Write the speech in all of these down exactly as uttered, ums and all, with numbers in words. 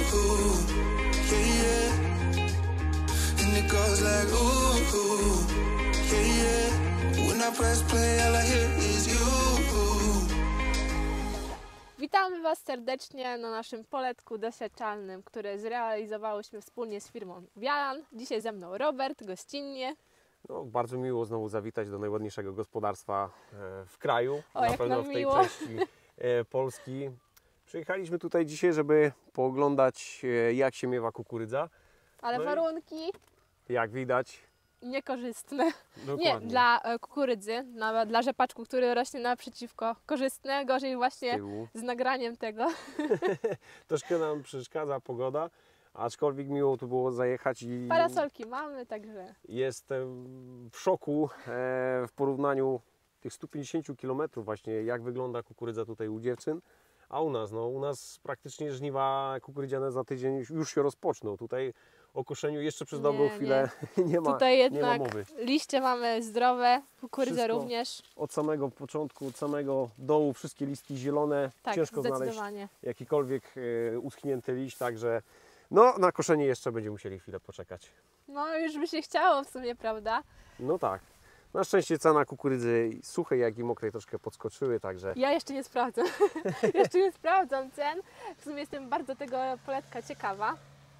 yeah, yeah. And it goes like ooh, yeah, yeah. When I press play, all I hear is you. Witamy Was serdecznie na naszym poletku doświadczalnym, które zrealizowałyśmy wspólnie z firmą Wialan. Dzisiaj ze mną Robert, gościnnie. No, bardzo miło znowu zawitać do najładniejszego gospodarstwa w kraju, O, na jak pewno nam w tej miło. części Polski. Przyjechaliśmy tutaj dzisiaj, żeby pooglądać, jak się miewa kukurydza. Ale No i- warunki Jak widać, niekorzystne. dokładnie. Nie, dla e, kukurydzy, nawet dla rzepaczku, który rośnie naprzeciwko, korzystne, gorzej z właśnie tyłu. z nagraniem tego. Troszkę nam przeszkadza pogoda, aczkolwiek miło tu było zajechać i Parasolki mamy, także jestem w szoku e, w porównaniu tych stu pięćdziesięciu kilometrów właśnie, jak wygląda kukurydza tutaj u dziewczyn. A u nas, no u nas praktycznie żniwa kukurydziane za tydzień już, już się rozpoczną. Tutaj o koszeniu jeszcze przez dobrą Nie, chwilę nie, ma, tutaj nie ma jednak mowy. liście mamy zdrowe, kukurydzę Wszystko. również. Od samego początku, od samego dołu wszystkie listki zielone. Tak, Ciężko znaleźć zdecydowanie. jakikolwiek e, uschnięty liść, także no na koszenie jeszcze będziemy musieli chwilę poczekać. No już by się chciało w sumie, prawda? No tak. Na szczęście cena kukurydzy suchej, jak i mokrej troszkę podskoczyły, także Ja jeszcze nie sprawdzam. jeszcze nie sprawdzam cen. W sumie jestem bardzo tego poletka ciekawa.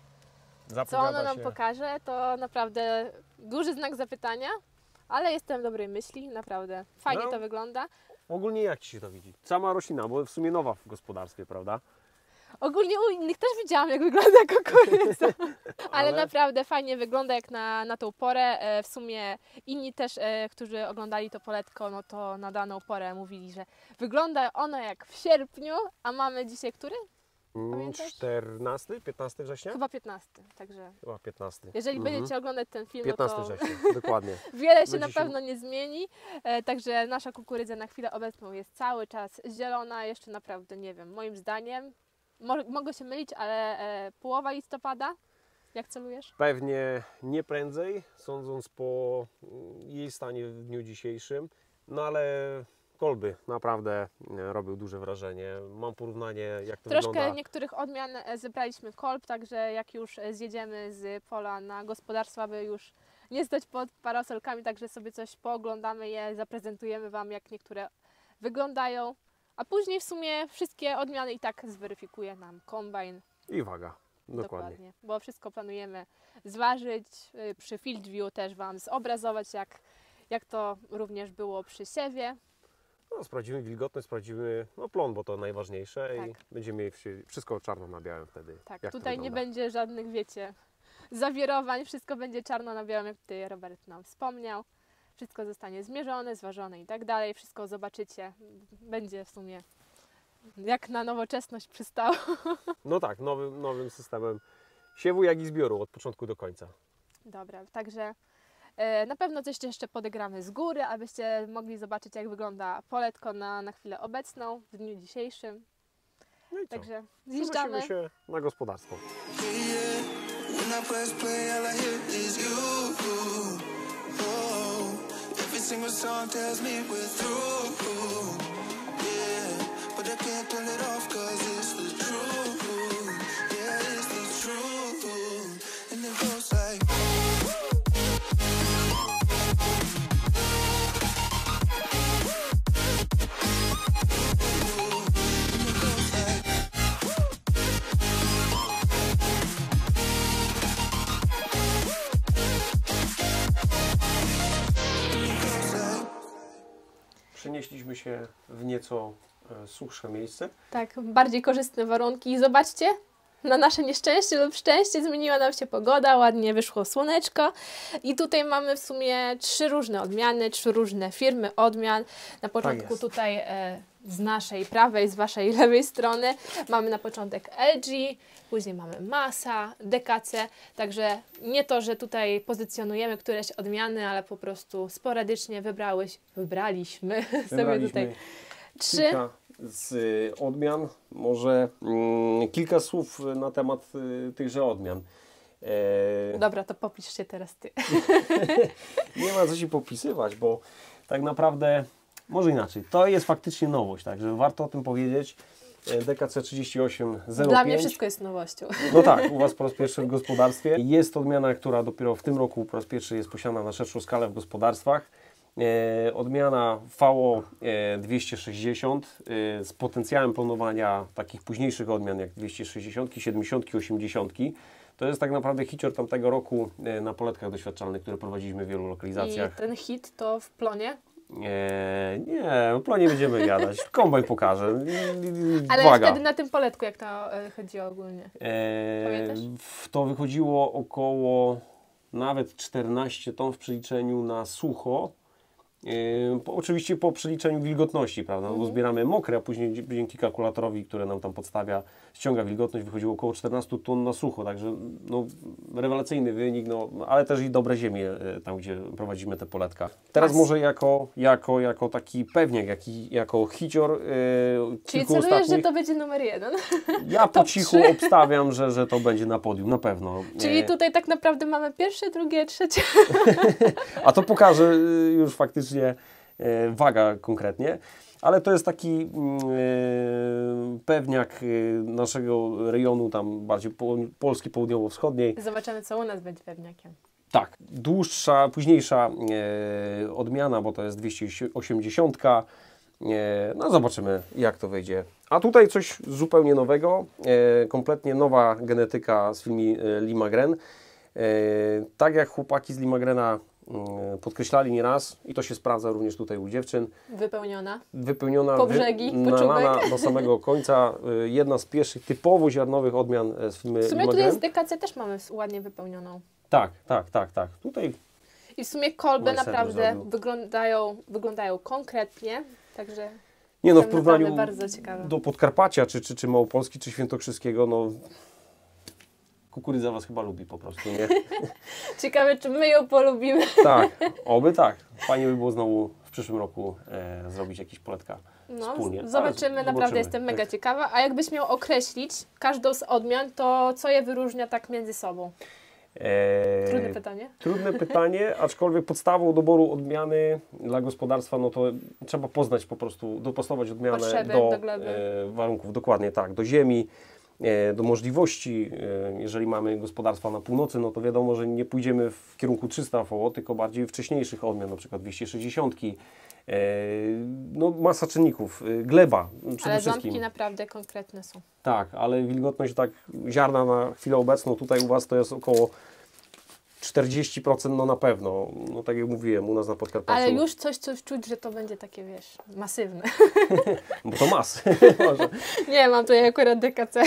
Co zapowiada ono nam się. pokaże, to naprawdę duży znak zapytania, ale jestem dobrej myśli, naprawdę. Fajnie No. to wygląda. Ogólnie jak Ci się to widzi? Sama roślina, bo w sumie nowa w gospodarstwie, prawda? Ogólnie u innych też widziałam, jak wygląda kukurydza. Ale, Ale- naprawdę fajnie wygląda jak na, na tą porę. E, W sumie inni też, e, którzy oglądali to poletko, no to na daną porę mówili, że wygląda ono jak w sierpniu, a mamy dzisiaj który? Mm, Pamiętasz? czternastego, piętnastego września? Chyba piętnastego. Także Chyba piętnastego. jeżeli Mhm. będziecie oglądać ten film, no piętnastego to września, dokładnie. wiele się Będzie na się- pewno nie zmieni. E, Także nasza kukurydza na chwilę obecną jest cały czas zielona. Jeszcze naprawdę nie wiem, moim zdaniem, mo- mogę się mylić, ale e, połowa listopada, jak celujesz? Pewnie nie prędzej, sądząc po mm, jej stanie w dniu dzisiejszym, no ale kolby naprawdę e, robią duże wrażenie. Mam porównanie, jak to Troszkę wygląda. niektórych odmian e, zebraliśmy kolb, także jak już e, zjedziemy z pola na gospodarstwo, aby już nie stać pod parasolkami, także sobie coś pooglądamy je, zaprezentujemy Wam, jak niektóre wyglądają. A później w sumie wszystkie odmiany i tak zweryfikuje nam kombajn. I waga, dokładnie. Bo wszystko planujemy zważyć, y, przy field view też Wam zobrazować, jak, jak to również było przy siewie. No, sprawdzimy wilgotność, sprawdzimy no, plon, bo to najważniejsze i Tak. będziemy mieli wszy- wszystko czarno na białym wtedy. Tak, jak to tutaj nie wygląda. będzie żadnych, wiecie, zawirowań, wszystko będzie czarno na białym, jak tutaj Robert nam wspomniał. Wszystko zostanie zmierzone, zważone i tak dalej. Wszystko zobaczycie. Będzie w sumie jak na nowoczesność przystało. No tak, nowym, nowym systemem siewu, jak i zbioru od początku do końca. Dobra, także e, na pewno coś jeszcze podegramy z góry, abyście mogli zobaczyć, jak wygląda poletko na, na chwilę obecną, w dniu dzisiejszym. No i co? Także zjeżdżamy. Przenosimy się na gospodarstwo. Yeah, yeah. When I press play, all I hear is you. Oh, every single song tells me we're through. Yeah, but I can't turn it off 'cause it's the truth. Yeah, it's the truth. And it goes like Przenieśliśmy się w nieco e, suchsze miejsce. Tak, bardziej korzystne warunki. I zobaczcie, na nasze nieszczęście lub szczęście zmieniła nam się pogoda, ładnie wyszło słoneczko i tutaj mamy w sumie trzy różne odmiany, trzy różne firmy odmian. Na początku jest. tutaj e, z naszej prawej, z waszej lewej strony mamy na początek L G, później mamy Masa, D K C, także nie to, że tutaj pozycjonujemy któreś odmiany, ale po prostu sporadycznie wybrałeś, wybraliśmy sobie tutaj trzy. Kilka z y, odmian, może mm, kilka słów na temat y, tychże odmian. E, Dobra, to popisz się teraz ty. nie ma co się popisywać, bo tak naprawdę, może inaczej, to jest faktycznie nowość, także warto o tym powiedzieć. D K C trzydzieści osiem zero pięć. Dla mnie wszystko jest nowością. No tak, u Was po raz pierwszy w gospodarstwie. Jest odmiana, która dopiero w tym roku po raz pierwszy jest posiadana na szerszą skalę w gospodarstwach. E, odmiana V O e, dwieście sześćdziesiąt e, z potencjałem planowania takich późniejszych odmian jak dwieście sześćdziesiąt, siedemdziesiąt, osiemdziesiąt. To jest tak naprawdę hicior tamtego roku e, na poletkach doświadczalnych, które prowadziliśmy w wielu lokalizacjach. I ten hit to w plonie? E, nie, o plonie będziemy gadać. Kombajn pokaże. Ale Uwaga. wtedy na tym poletku, jak to e, chodziło ogólnie? E, Pamiętasz? w- to wychodziło około nawet czternaście ton w przeliczeniu na sucho. E, po, oczywiście po przeliczeniu wilgotności, prawda? No bo zbieramy mokre, a później dzie- dzięki kalkulatorowi, który nam tam podstawia, ściąga wilgotność, wychodziło około czternaście ton na sucho, także no, rewelacyjny wynik, no, ale też i dobre ziemie e, tam, gdzie prowadzimy te poletka. Teraz Mas- może jako, jako, jako taki pewniak, jaki, jako hicior e, Czyli kilku celujesz, ostatnich. że to będzie numer jeden. Ja po Top cichu trzy. obstawiam, że, że to będzie na podium, na pewno. Czyli E, tutaj tak naprawdę mamy pierwsze, drugie, trzecie. A to pokaże y, już faktycznie e, waga konkretnie. Ale to jest taki mm, e, pewniak y, naszego rejonu, tam bardziej po, Polski południowo-wschodniej. Zobaczymy, co u nas będzie pewniakiem. Tak, dłuższa, późniejsza e, odmiana, bo to jest dwieście osiemdziesiąt. E, no zobaczymy, jak to wyjdzie. A tutaj coś zupełnie nowego, e, kompletnie nowa genetyka z filmu e, Limagren. E, tak jak chłopaki z Limagrena e, podkreślali nieraz, i to się sprawdza również tutaj u dziewczyn, Wypełniona. wypełniona, Po brzegi, po nalana czubek. do samego końca, e, jedna z pierwszych typowo ziarnowych odmian e, z filmu W sumie Limagren. tutaj z D K C też mamy ładnie wypełnioną. Tak, tak, tak, tak. Tutaj I w sumie kolby Moje serce naprawdę zrobił. wyglądają, wyglądają konkretnie, także Nie no, w jestem porównaniu naprawdę bardzo ciekawa. do Podkarpacia, czy, czy, czy Małopolski, czy Świętokrzyskiego, no kukurydza Was chyba lubi po prostu, nie? Ciekawe, czy my ją polubimy. Tak, oby tak. Fajnie by było znowu w przyszłym roku e, zrobić jakieś poletka No, wspólnie. z- zobaczymy, Ale naprawdę zobaczymy. jestem mega Tak. ciekawa. A jakbyś miał określić każdą z odmian, to co je wyróżnia tak między sobą? E, Trudne pytanie. Trudne pytanie, aczkolwiek podstawą doboru odmiany dla gospodarstwa, no to trzeba poznać po prostu, dopasować odmianę Potrzeby do, do gleby. e, warunków, dokładnie tak, do ziemi, e, do możliwości. E, jeżeli mamy gospodarstwa na północy, no to wiadomo, że nie pójdziemy w kierunku trzysta V O, tylko bardziej wcześniejszych odmian, na przykład dwieście sześćdziesiąt. E, no masa czynników, e, gleba przede Ale wszystkim. ząbki naprawdę konkretne są. Tak, ale wilgotność tak ziarna na chwilę obecną tutaj u Was to jest około czterdzieści procent, no na pewno. No tak jak mówiłem, u nas na Podkarpaciu. Ale już coś, coś czuć, że to będzie takie, wiesz, masywne. Bo to mas. Może. Nie, mam tutaj akurat D K C.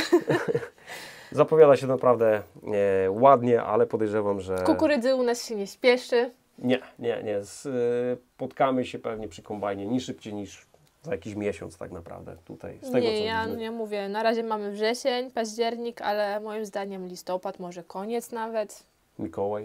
Zapowiada się naprawdę e, ładnie, ale podejrzewam, że... Kukurydzy u nas się nie śpieszy. Nie, nie, nie. Spotkamy się pewnie przy kombajnie nie szybciej niż za jakiś miesiąc tak naprawdę tutaj. Z tego, Nie, co ja, widzimy. ja mówię, na razie mamy wrzesień, październik, ale moim zdaniem listopad, może koniec nawet. Mikołaj.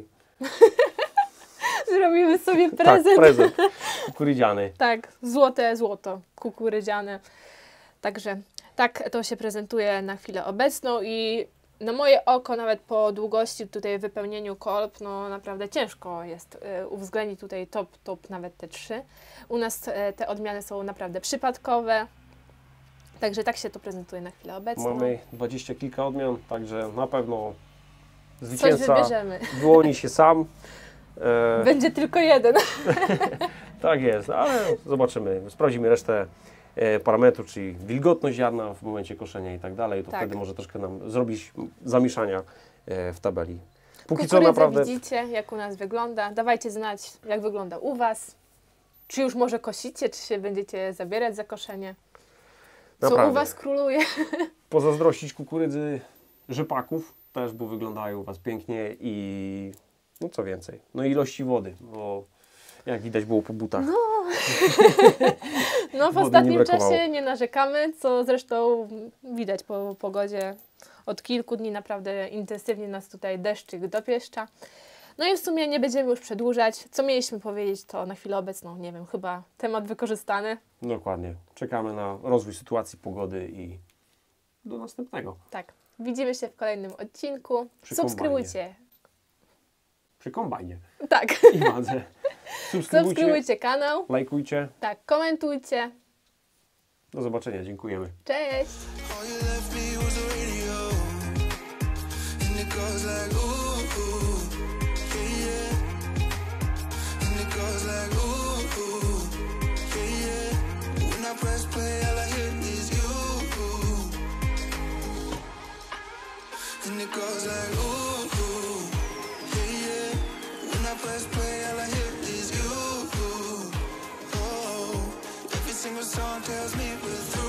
Zrobimy sobie Tak, prezent. prezent. Kukurydziany. Tak, złote złoto, kukurydziane. Także tak to się prezentuje na chwilę obecną i na moje oko, nawet po długości tutaj wypełnieniu kolb, no naprawdę ciężko jest y, uwzględnić tutaj top, top nawet te trzy. U nas y, te odmiany są naprawdę przypadkowe, także tak się to prezentuje na chwilę obecną. Mamy dwadzieścia kilka odmian, także na pewno Coś zwycięzca wybierzemy. wyłoni się sam. E, Będzie tylko jeden. tak jest, ale zobaczymy. Sprawdzimy resztę e, parametrów, czyli wilgotność ziarna w momencie koszenia i tak dalej. To Tak. wtedy może troszkę nam zrobić zamieszania e, w tabeli. Póki co Kukurydzę naprawdę... widzicie, jak u nas wygląda. Dawajcie znać, jak wygląda u Was. Czy już może kosicie, czy się będziecie zabierać za koszenie. Co Naprawdę. u Was króluje? Pozazdrościć kukurydzy rzepaków też, bo wyglądają u Was pięknie i no co więcej, no ilości wody, bo jak widać było po butach. No, no w Wody nie ostatnim brakowało. czasie nie narzekamy, co zresztą widać po pogodzie. Od kilku dni naprawdę intensywnie nas tutaj deszczyk dopieszcza. No i w sumie nie będziemy już przedłużać. Co mieliśmy powiedzieć, to na chwilę obecną, nie wiem, chyba temat wykorzystany. Dokładnie. Czekamy na rozwój sytuacji pogody i do następnego. Tak, widzimy się w kolejnym odcinku. Przy Subskrybujcie. Przy kombajnie. Tak, I wadze. Subskrybujcie, subskrybujcie kanał. lajkujcie. Tak, komentujcie. Do zobaczenia. Dziękujemy. Cześć! and it goes like ooh, ooh, yeah, yeah. When I press play, all I hear is you. Oh, every single song tells me we're through.